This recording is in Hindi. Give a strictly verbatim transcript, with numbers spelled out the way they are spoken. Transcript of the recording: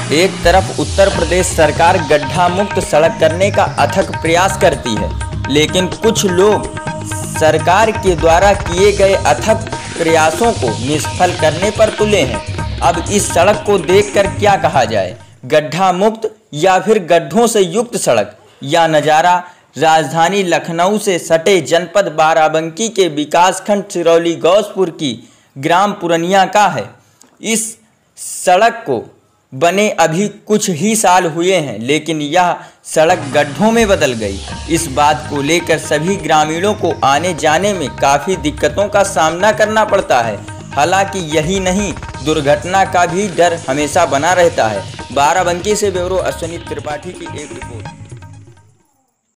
एक तरफ उत्तर प्रदेश सरकार गड्ढा मुक्त सड़क करने का अथक प्रयास करती है, लेकिन कुछ लोग सरकार के द्वारा किए गए अथक प्रयासों को निष्फल करने पर तुले हैं। अब इस सड़क को देखकर क्या कहा जाए, गड्ढा मुक्त या फिर गड्ढों से युक्त सड़क? यह नज़ारा राजधानी लखनऊ से सटे जनपद बाराबंकी के विकासखंड सिरौली गौसपुर की ग्राम पुरनिया का है। इस सड़क को बने अभी कुछ ही साल हुए हैं, लेकिन यह सड़क गड्ढों में बदल गई। इस बात को लेकर सभी ग्रामीणों को आने जाने में काफ़ी दिक्कतों का सामना करना पड़ता है। हालांकि यही नहीं, दुर्घटना का भी डर हमेशा बना रहता है। बाराबंकी से ब्यूरो अश्विनी त्रिपाठी की एक रिपोर्ट।